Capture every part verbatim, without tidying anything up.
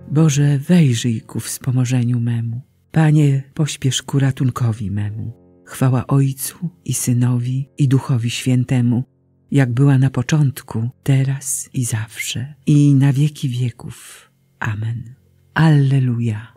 Boże, wejrzyj ku wspomożeniu memu. Panie, pośpiesz ku ratunkowi memu. Chwała Ojcu i Synowi i Duchowi Świętemu, jak była na początku, teraz i zawsze, i na wieki wieków. Amen. Alleluja.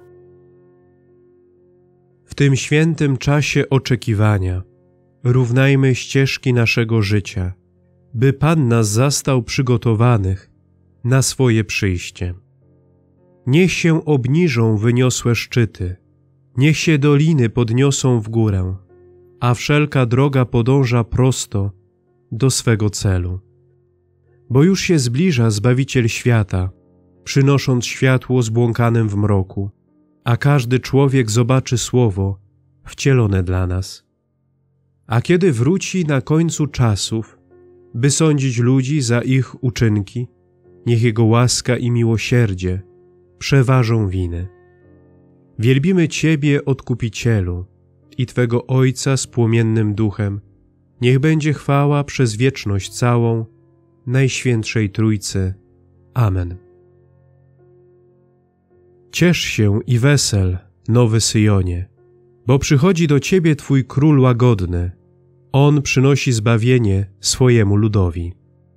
W tym świętym czasie oczekiwania równajmy ścieżki naszego życia, by Pan nas zastał przygotowanych na swoje przyjście. Niech się obniżą wyniosłe szczyty, niech się doliny podniosą w górę, a wszelka droga podąża prosto do swego celu. Bo już się zbliża Zbawiciel świata, przynosząc światło zbłąkanym w mroku, a każdy człowiek zobaczy słowo wcielone dla nas. A kiedy wróci na końcu czasów, by sądzić ludzi za ich uczynki, niech Jego łaska i miłosierdzie przeważą winy. Wielbimy Ciebie, Odkupicielu, i Twego Ojca z płomiennym duchem. Niech będzie chwała przez wieczność całą Najświętszej Trójcy. Amen. Ciesz się i wesel, Nowy Syjonie, bo przychodzi do Ciebie Twój Król łagodny. On przynosi zbawienie swojemu ludowi.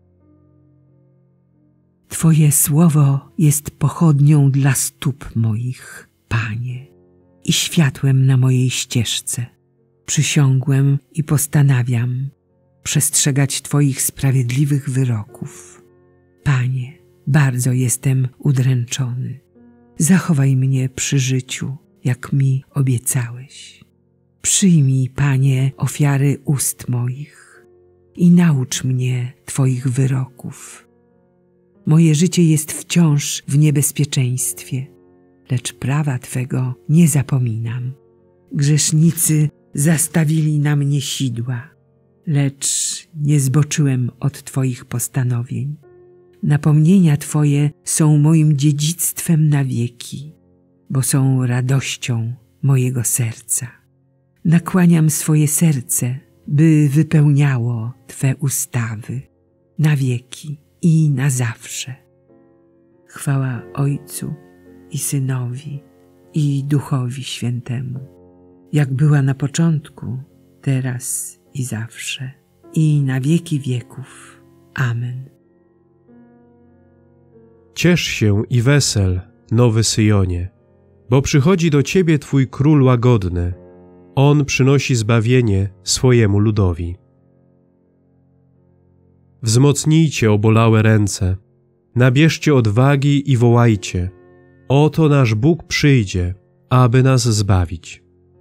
Twoje słowo jest pochodnią dla stóp moich, Panie, i światłem na mojej ścieżce. Przysiągłem i postanawiam przestrzegać Twoich sprawiedliwych wyroków. Panie, bardzo jestem udręczony. Zachowaj mnie przy życiu, jak mi obiecałeś. Przyjmij, Panie, ofiary ust moich i naucz mnie Twoich wyroków. Moje życie jest wciąż w niebezpieczeństwie, lecz prawa Twego nie zapominam. Grzesznicy zastawili na mnie sidła, lecz nie zboczyłem od Twoich postanowień. Napomnienia Twoje są moim dziedzictwem na wieki, bo są radością mojego serca. Nakłaniam swoje serce, by wypełniało Twe ustawy na wieki i na zawsze. Chwała Ojcu i Synowi i Duchowi Świętemu, jak była na początku, teraz i zawsze, i na wieki wieków. Amen. Ciesz się i wesel, Nowy Syjonie, bo przychodzi do Ciebie Twój Król łagodny. On przynosi zbawienie swojemu ludowi. Wzmocnijcie obolałe ręce, nabierzcie odwagi i wołajcie: oto nasz Bóg przyjdzie, aby nas zbawić.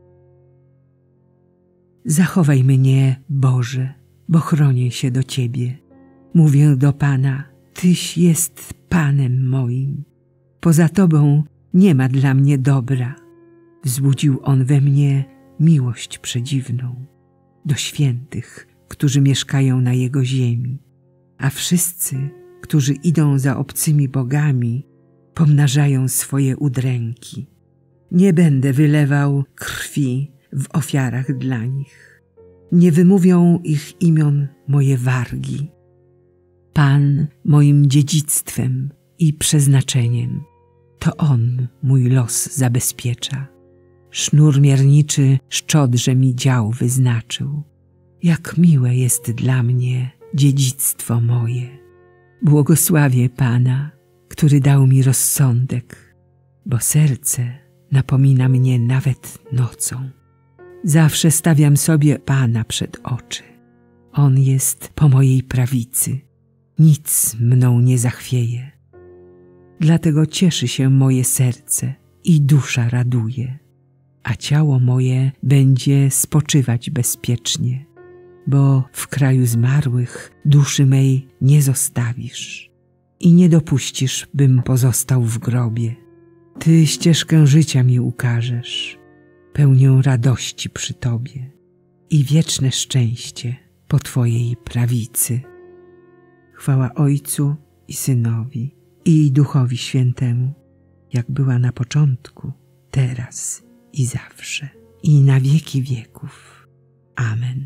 Zachowaj mnie, Boże, bo chronię się do Ciebie. Mówię do Pana: Tyś jest Panem moim. Poza Tobą nie ma dla mnie dobra. Wzbudził On we mnie miłość przedziwną do świętych, którzy mieszkają na Jego ziemi, a wszyscy, którzy idą za obcymi bogami, pomnażają swoje udręki. Nie będę wylewał krwi w ofiarach dla nich. Nie wymówią ich imion moje wargi. Pan moim dziedzictwem i przeznaczeniem, to On mój los zabezpiecza. Sznur mierniczy szczodrze mi dział wyznaczył. Jak miłe jest dla mnie dziedzictwo moje. Błogosławię Pana, który dał mi rozsądek, bo serce napomina mnie nawet nocą. Zawsze stawiam sobie Pana przed oczy. On jest po mojej prawicy. Nic mną nie zachwieje. Dlatego cieszy się moje serce i dusza raduje, a ciało moje będzie spoczywać bezpiecznie, bo w kraju zmarłych duszy mej nie zostawisz i nie dopuścisz, bym pozostał w grobie. Ty ścieżkę życia mi ukażesz, pełnię radości przy Tobie i wieczne szczęście po Twojej prawicy. Chwała Ojcu i Synowi i Duchowi Świętemu, jak była na początku, teraz i zawsze, i na wieki wieków. Amen.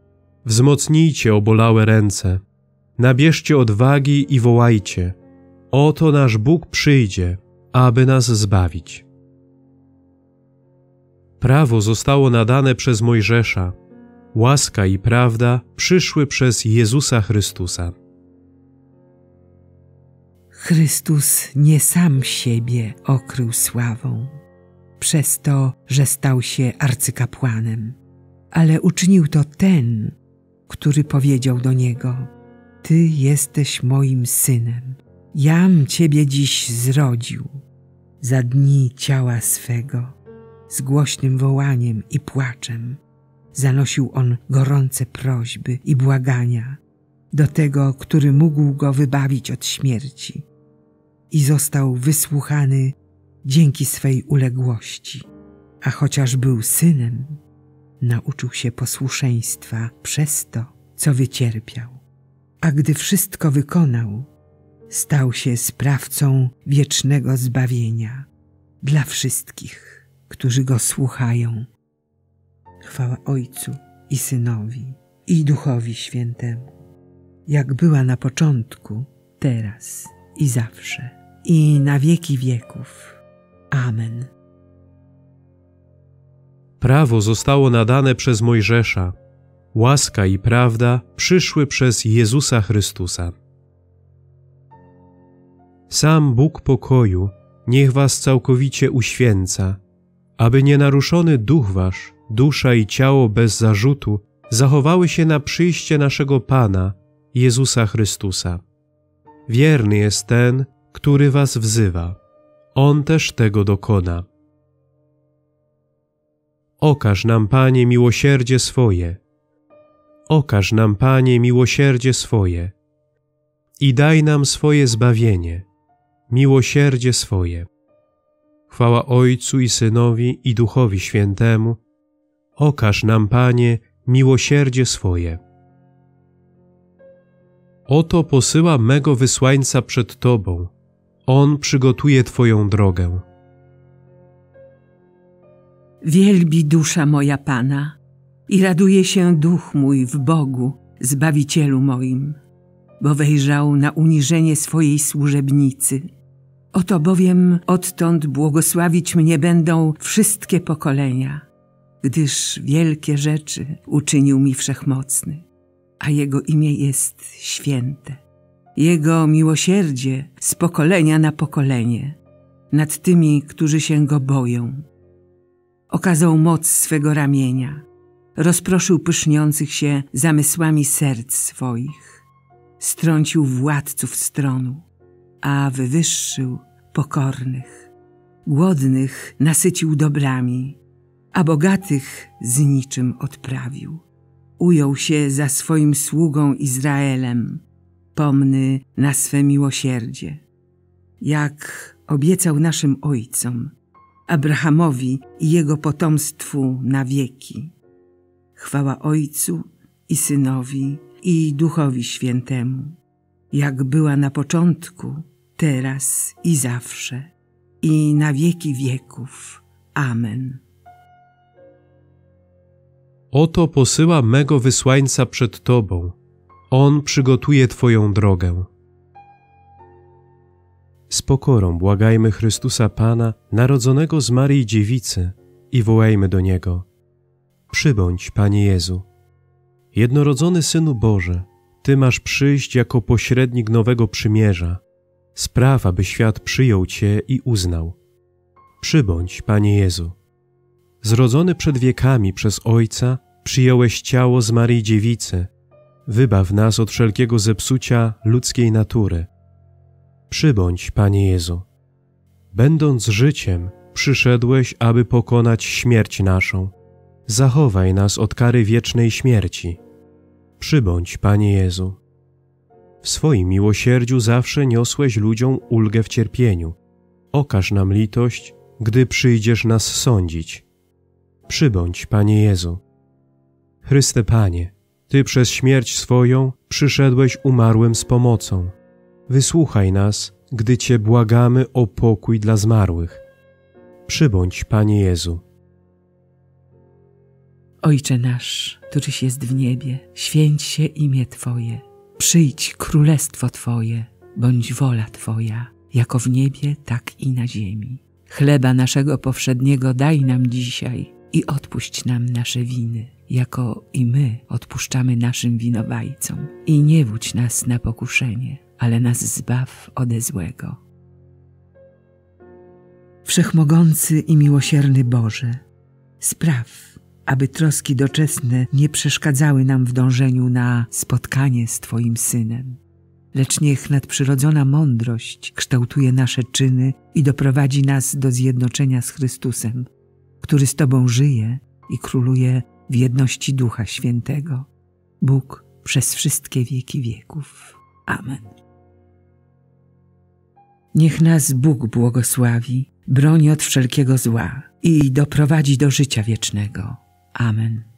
Wzmocnijcie obolałe ręce, nabierzcie odwagi i wołajcie: Oto nasz Bóg przyjdzie, aby nas zbawić. Prawo zostało nadane przez Mojżesza, łaska i prawda przyszły przez Jezusa Chrystusa. Chrystus nie sam siebie okrył sławą, przez to, że stał się arcykapłanem, ale uczynił to ten, który powiedział do Niego: Ty jesteś moim Synem, jam Ciebie dziś zrodził. Za dni ciała swego, z głośnym wołaniem i płaczem, zanosił On gorące prośby i błagania do Tego, który mógł Go wybawić od śmierci, i został wysłuchany dzięki swej uległości, a chociaż był Synem, nauczył się posłuszeństwa przez to, co wycierpiał. A gdy wszystko wykonał, stał się sprawcą wiecznego zbawienia dla wszystkich, którzy Go słuchają. Chwała Ojcu i Synowi, i Duchowi Świętemu, jak była na początku, teraz i zawsze, i na wieki wieków. Amen. Prawo zostało nadane przez Mojżesza, łaska i prawda przyszły przez Jezusa Chrystusa. Sam Bóg pokoju niech was całkowicie uświęca, aby nienaruszony duch wasz, dusza i ciało bez zarzutu zachowały się na przyjście naszego Pana, Jezusa Chrystusa. Wierny jest ten, który was wzywa. On też tego dokona. Okaż nam, Panie, miłosierdzie swoje. Okaż nam, Panie, miłosierdzie swoje i daj nam swoje zbawienie, miłosierdzie swoje. Chwała Ojcu i Synowi i Duchowi Świętemu. Okaż nam, Panie, miłosierdzie swoje. Oto posyłam mego wysłańca przed Tobą. On przygotuje Twoją drogę. Wielbi dusza moja Pana i raduje się duch mój w Bogu, Zbawicielu moim, bo wejrzał na uniżenie swojej służebnicy. Oto bowiem odtąd błogosławić mnie będą wszystkie pokolenia, gdyż wielkie rzeczy uczynił mi Wszechmocny, a Jego imię jest święte. Jego miłosierdzie z pokolenia na pokolenie nad tymi, którzy się Go boją. Okazał moc swego ramienia, rozproszył pyszniących się zamysłami serc swoich, strącił władców stronu, a wywyższył pokornych. Głodnych nasycił dobrami, a bogatych z niczym odprawił. Ujął się za swoim sługą Izraelem, pomny na swe miłosierdzie, jak obiecał naszym ojcom, Abrahamowi i jego potomstwu na wieki. Chwała Ojcu i Synowi i Duchowi Świętemu, jak była na początku, teraz i zawsze, i na wieki wieków. Amen. Oto posyłam mego wysłańca przed Tobą. On przygotuje Twoją drogę. Z pokorą błagajmy Chrystusa Pana, narodzonego z Maryi Dziewicy, i wołajmy do Niego: Przybądź, Panie Jezu. Jednorodzony Synu Boże, Ty masz przyjść jako pośrednik nowego przymierza. Spraw, aby świat przyjął Cię i uznał. Przybądź, Panie Jezu. Zrodzony przed wiekami przez Ojca, przyjąłeś ciało z Maryi Dziewicy. Wybaw nas od wszelkiego zepsucia ludzkiej natury. Przybądź, Panie Jezu. Będąc życiem, przyszedłeś, aby pokonać śmierć naszą. Zachowaj nas od kary wiecznej śmierci. Przybądź, Panie Jezu. W swoim miłosierdziu zawsze niosłeś ludziom ulgę w cierpieniu. Okaż nam litość, gdy przyjdziesz nas sądzić. Przybądź, Panie Jezu. Chryste Panie, Ty przez śmierć swoją przyszedłeś umarłym z pomocą. Wysłuchaj nas, gdy Cię błagamy o pokój dla zmarłych. Przybądź, Panie Jezu. Ojcze nasz, któryś jest w niebie, święć się imię Twoje. Przyjdź królestwo Twoje. bądź wola Twoja, jako w niebie, tak i na ziemi. Chleba naszego powszedniego daj nam dzisiaj i odpuść nam nasze winy, jako i my odpuszczamy naszym winowajcom. I nie wódź nas na pokuszenie, ale nas zbaw ode złego. Wszechmogący i miłosierny Boże, spraw, aby troski doczesne nie przeszkadzały nam w dążeniu na spotkanie z Twoim Synem. Lecz niech nadprzyrodzona mądrość kształtuje nasze czyny i doprowadzi nas do zjednoczenia z Chrystusem, który z Tobą żyje i króluje w jedności Ducha Świętego, Bóg przez wszystkie wieki wieków. Amen. Niech nas Bóg błogosławi, broni od wszelkiego zła i doprowadzi do życia wiecznego. Amen.